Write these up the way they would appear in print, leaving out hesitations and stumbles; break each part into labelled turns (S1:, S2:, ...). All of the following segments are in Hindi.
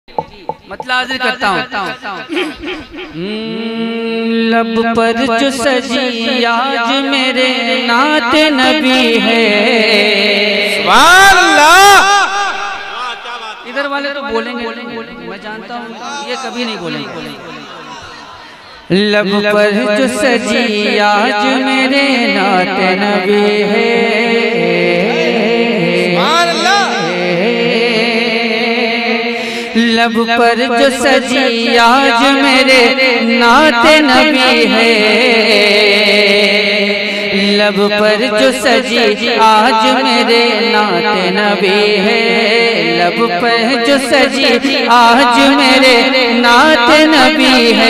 S1: मतलब हाजिर करता हूँ। लब पर जो सजी आज मेरे नात नबी है। इधर वाले तो बोलेंगे, मैं जानता हूँ ये कभी नहीं बोलेंगे। लब पर जो सजी आज मेरे नात नबी है। लब पर जो सजी आज मेरे नात नबी है। लब पर जो सजी आज मेरे नात नबी है। लब पर जो सजी आज मेरे नात नबी है।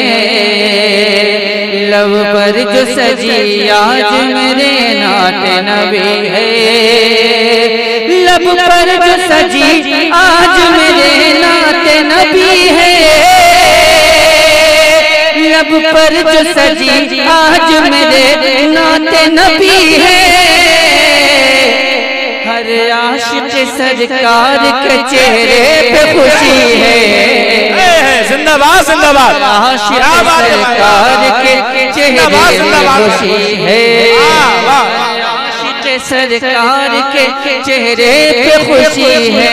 S1: लब पर जो सजी आज मेरे नात नबी है। लब पर जो सजी आज मेरे नात नबी है। लब पर जो सजी आज मेरे नात नबी है। हर आशिक सरकार के चेहरे पे खुशी है।
S2: जिंदाबाद जिंदाबाद।
S1: आशिक सरकार के चेहरे पे खुशी है। आशिक सरकार के चेहरे पे खुशी है।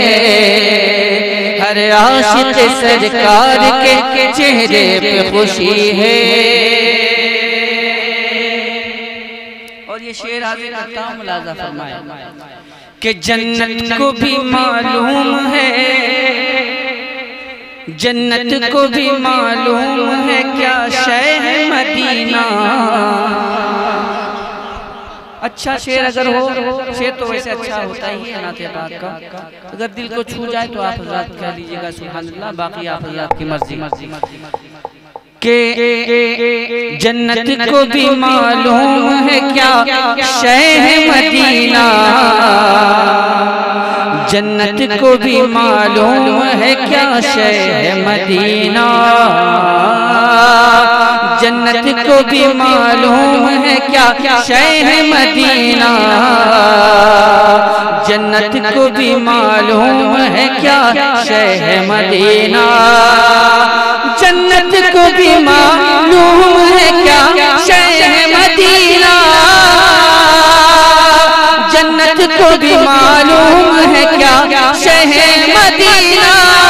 S1: हर आशिक सरकार के चेहरे पे खुशी है। और ये शेर हाजिर करता हूँ, मुलाजा फरमाए कि जन्नत को भी मालूम है, जन्नत को भी मालूम है क्या शय है मदीना। अच्छा शेर अगर हो, शेर तो वैसे अच्छा होता ही है नाते पाक का। अगर दिल को छू जाए तो आप हज़रात कह लीजिएगा सुभान अल्लाह, बाकी आप हज़रात की मर्जी। के जन्नत को भी मालूम है क्या शय है मदीना। जन्नत को भी मालूम है क्या शय है मदीना। जन्नत को भी मालूम है क्या शय है मदीना। जन्नत को भी मालूम है क्या शय है मदीना। जन्नत को भी मालूम है क्या शय है मदीना। जन्नत को भी मालूम है क्या शय है मदीना।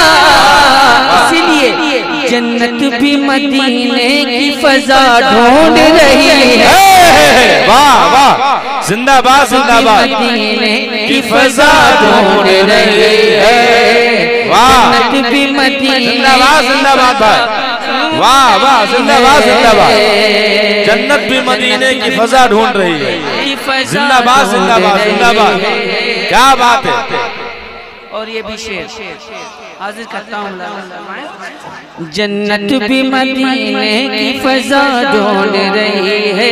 S1: इसलिए जन्नत भी मदीने की फजा ढूंढ रही है।
S2: वाह वाह, जिंदाबाद जिंदाबाद।
S1: मदीने की फजा ढूंढ रही है।
S2: वाह,
S1: जन्नत भी मदीने
S2: जिंदाबाद जिंदाबाद भाई। वाह वाह, जिंदाबाद जिंदाबाद। जन्नत भी मदीने की फजा ढूंढ रही है। जिंदाबाद जिंदाबाद जिंदाबाद। क्या बात है।
S1: और ये भी शेर हाजिर करता हूँ। जन्नत भी मदीने की फजा ढूंढ रही है।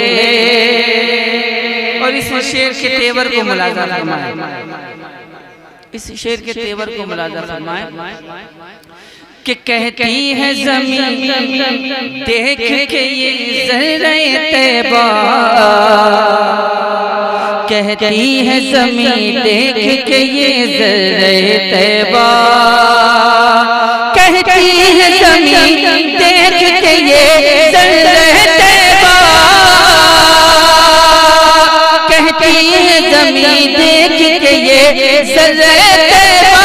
S1: और इस शेर के तेवर को मुलाजा फरमाए, इस शेर के तेवर को मुलाजा फरमाए कि कहती है ज़मीन देख के ये ज़र्रे तैबा। कहती है ज़मीन देख के ये ज़र्रे तैबा। कहती है ज़मीन देख के ये ज़र्रे तैबा। कहती है ज़मीन देख के ये ज़र्रे तैबा।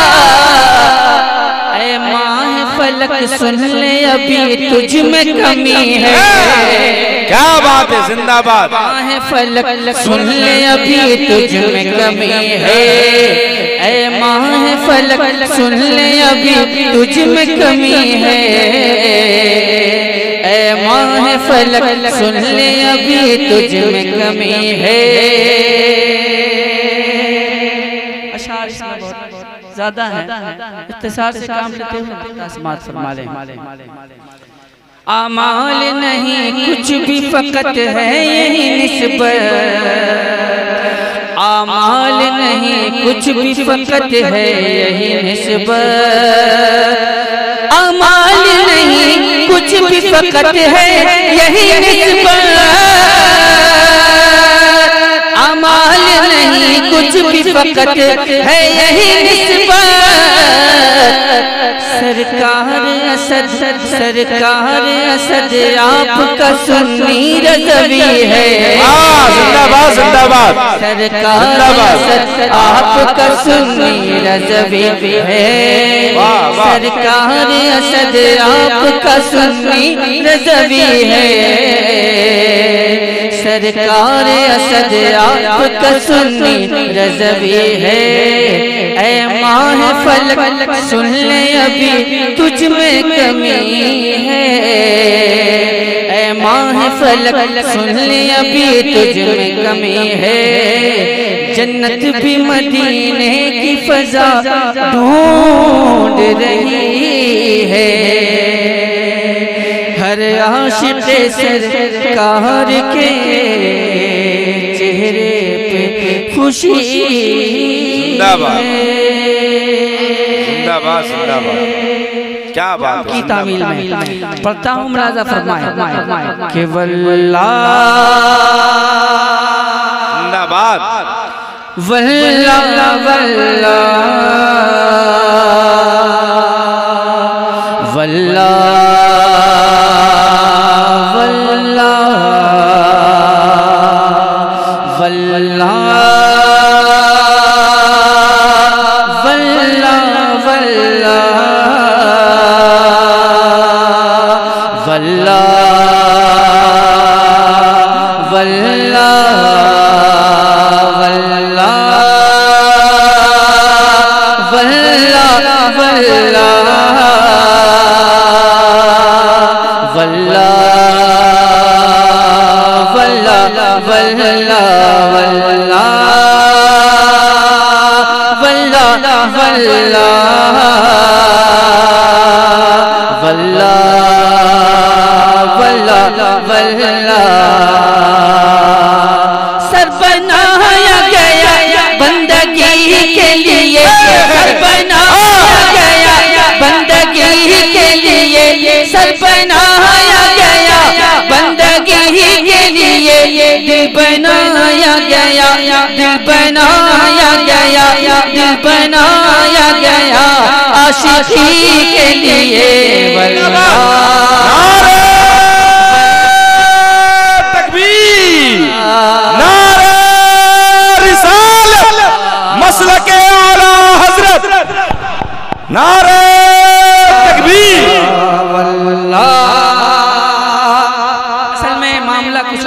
S1: ऐ माह फलक सुन ले अभी तुझ में कमी है।
S2: क्या बात है, जिंदाबाद।
S1: माह फलक सुन ले अभी तुझ में कमी है। ऐ माह फलक सुन ले अभी तुझ में कमी है। ऐ माह फलक सुन ले अभी तुझ में कमी है। अशार इसमें बहुत ज्यादा है, इख्तिसार से काम लेते हुए तासमात फरमा लें। आमाल नहीं कुछ भी फकत है यही निस्बत। आमाल नहीं कुछ भी फकत है यही निस्बत। आमाल नहीं कुछ भी फकत है यही निस्बत। आमाल नहीं कुछ भी फकत है यही निस्बत। सरकार असद आपका सुन्नी रज़वी है।
S2: जिंदाबाद जिंदाबाद।
S1: सरकार असद आपका सुन्नी रज़वी है। सरकार असद आपका सुन्नी रज़वी है। सरकार असद आपका सुन्नी रज़वी है। ऐ माह फलक सुन ले अभी तुझ में कमी है। ऐ माह फलक सुन ले अभी तुझ में कमी है। जन्नत भी मदीने की फजा ढूंढ रही है। हर आशिक़ सरकार के चेहरे पे खुशी।
S2: जिंदाबाद जिंदाबाद जिंदाबाद। क्या बात
S1: की तामील में पढ़ता हूँ। मुलाज़ा फरमाए कि वल्लाह
S2: जिंदाबाद।
S1: वल्लाह वल्लाह वल्लाह सर बनाया गया बंदगी के लिए। सर बनाया गया बंदगी के लिए। सर बनाया गया बंदगी के लिए। दिल बनाया गया दिल बनाया गया दिल बनाया गया आशिकी के लिए।
S2: मसलके आला हज़रत नारे तकबीर।
S1: असल में मामला कुछ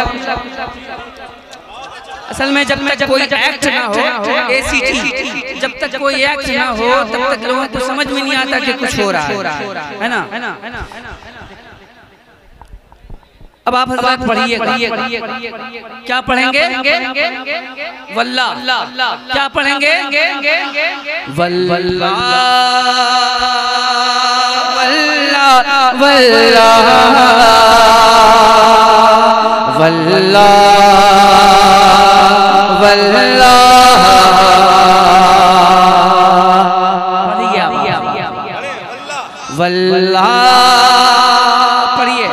S1: असल में जब तक कोई एक्ट ना हो ACT, जब तक कोई एक्ट ना हो तब तक लोगों को समझ में नहीं आता कि कुछ हो रहा है ना। अब आप हज़रात पढ़िए क्या पढ़ेंगे? वल्लाह। क्या पढ़ेंगे? वल्लाह वल्लाह वल्लाह वल्लाह वल्लाह। वल्लाह पढ़िए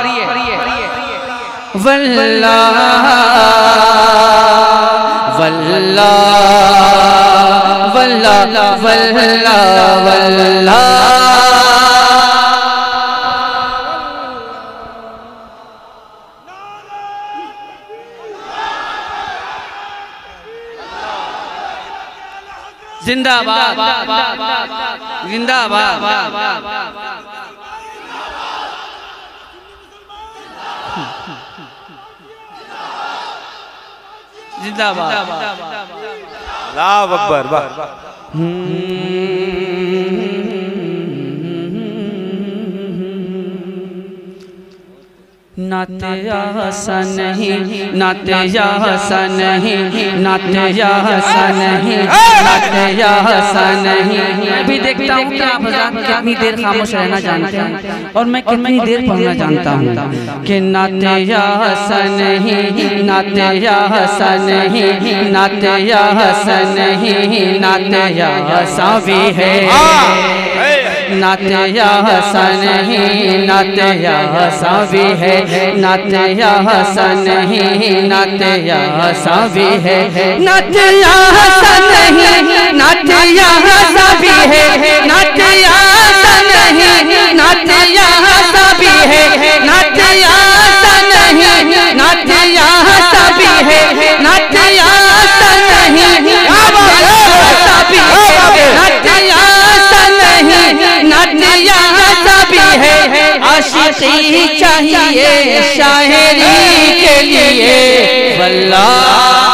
S1: वल्लाह वल्लाह वल्लाह वल्लाह वल्लाह। जिंदाबाद जिंदाबाद। जिंदाबाद।
S2: अल्लाहु अकबर।
S1: नाते आसा नहीं नाते आसा नहीं नाते आसा नहीं नाते आसा नहीं। मैं भी देखता हूँ कि आप हज़रात कितनी देर खामोश रहना जानते हैं और मैं कितनी देर पढ़ना जानता हूँ कि नाते आसा नहीं नाते आसा नहीं नाते आसा नहीं नाते आसा भी है। नाते आसा नहीं नाते आसा भी है। नाते आसा नहीं नाते आसा भी है। नाते आसा नहीं नाते आसा भी है। नाते आसा नहीं नाते आशिकी चाहिए शायरी के लिए। वल्लाह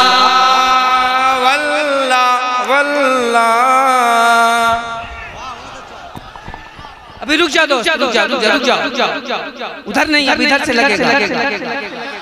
S1: अभी रुक जा दोस्त, रुक जा उधर नहीं, अभी इधर से लगेगा।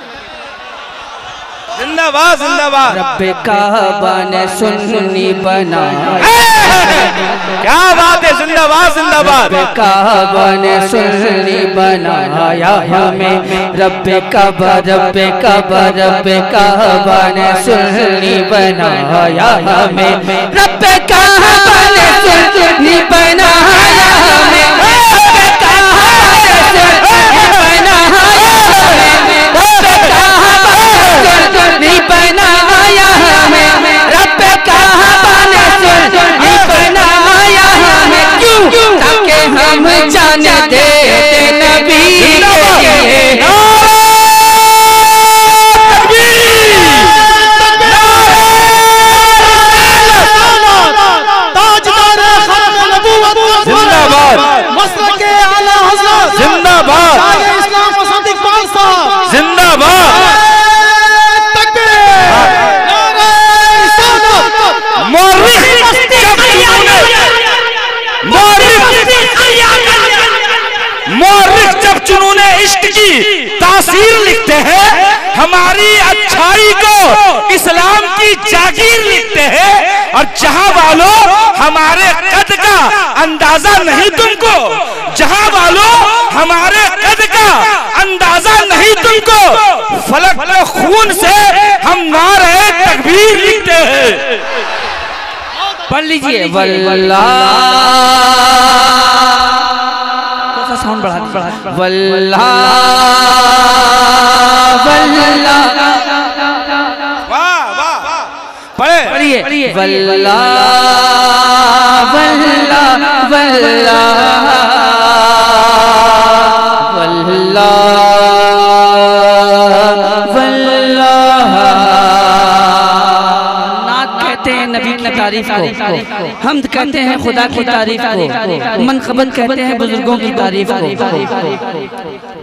S2: जिंदाबाद जिंदाबाद।
S1: रब्बे काबा ने सुन्नी बनाया,
S2: क्या बात है, जिंदाबाद जिंदाबाद।
S1: रब्बे काबा ने सुन्नी बनाया हमें, रब्बे काबा रब्बे काबा रब्बे काबा ने सुन्नी बनाया हमें, रब्बे काबा ने सुन्नी बनाया हमें, रब्बे काबा ने सुन्नी बनाया हमें, नहीं बनाया हमें, रब्बे काबा ने सुन्नी बनाया हमें। क्यों? ताकि हम जाने दे नबी के लिए।
S2: जिंदाबाद
S3: मसलके आला हज़रत
S2: जिंदाबाद
S3: इस्लाम व सदीक पालसा
S2: जिंदाबाद। मौरिख जब जुनूने इश्क की तासीर लिखते हैं, हमारी अच्छाई को इस्लाम की जागीर लिखते हैं। और जहां वालों हमारे कद का अंदाजा नहीं तुमको, जहां वालों हमारे कद का अंदाजा नहीं तुमको, फलक के खून से हम नारे तकबीर लिखते हैं।
S1: पढ़ लीजिए। वल्लाह साउंड बढ़ा, वल्लाह वल्लाह,
S2: वाह वाह,
S1: पढ़िए। वल्लाह वल्लाह वल्लाह वल्लाह वल्लाह। नात कहते हैं नबी की तारीफ को, हमद कहते हैं खुदा की तारीफ को, मनक़बत कहते हैं बुजुर्गों की तारीफ को।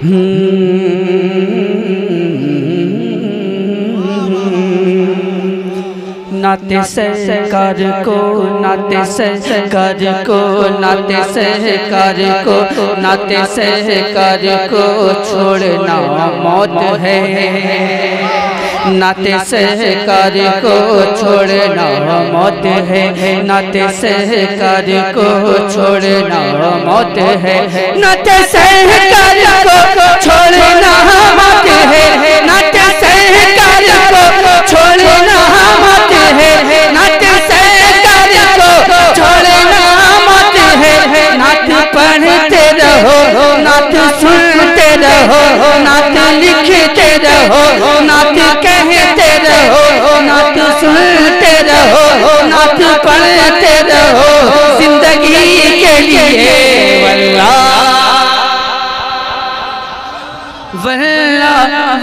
S1: नाते सरकार को, नाते सरकार को, नाते सरकार को, नाते सरकार को छोड़ना मौत है, नाते सरकार को छोड़ना मौत है, नाते सरकार को छोड़ना मौत है, नाते सरकार को छोड़ना मौत है, नाते सरकार को छोड़ना मौत है, नाते सरकार को छोड़ना मौत है। नात पढ़ते रहो, नात सुनते रहो, नात लिखते रहो, नात कहते रहो, नात सुनते रहो, नात पढ़ते रहो जिंदगी के लिए। वल्लाह वल्लाह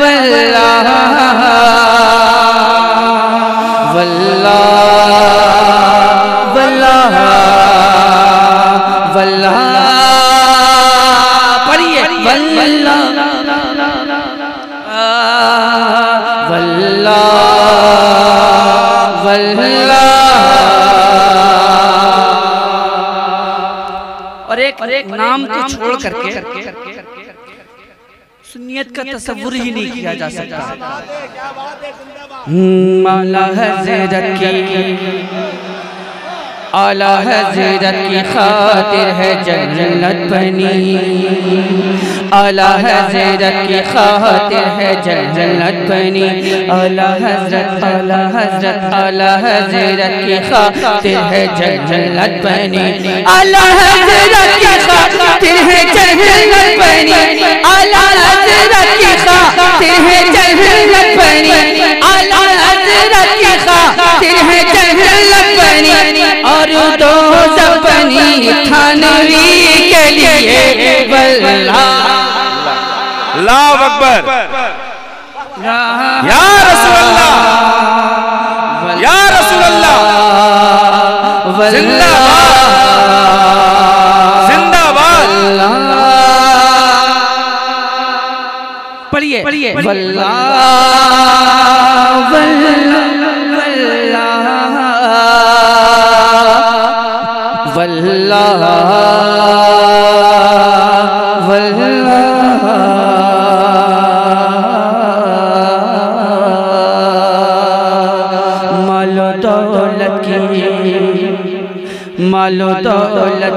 S1: वल्लाह वल्लाह वल्लाह वल्लाह, पढ़िए। वल्लाह वल्लाह वल्लाह। और एक नाम को छोड़ करके सुन्नियत का तसव्वुर ही नहीं किया जा सकता। आला हज़रत की, आला हज़रत की खातिर है जन्नत बनी, आला हज़रत की खातिर है जन्नत बनी, आला हज़रत आला हज़रत आला हज़रत की खातिर है जन्नत बनी, आला हज़रत की खातिर है जन्नत बनी, आला हज़रत की खातिर है जन्नत बनी, आला हज़रत की खातिर है जन्नत बनी, और दो बनी थानवी के लिए। वल्लाह
S2: अल्लाहु अकबर, या रसूल अल्लाह, या रसूल अल्लाह, जिंदाबाद जिंदाबाद।
S1: मालो दौलत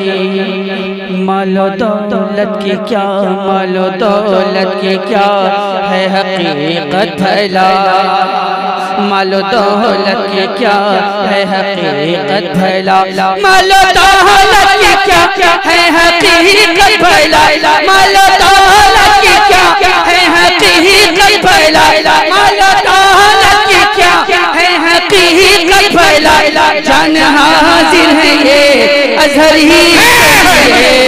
S1: की क्या, मालो दौलत की क्या है हकीकत भला, मालो दौलत की क्या है हकीकत भला, मालो दौलत की क्या है हकीकत भला, मालो दौलत की क्या है हकीकत भला, मालो दौलत की क्या है हकीकत भला, जान हाजिर है ये अजहर ही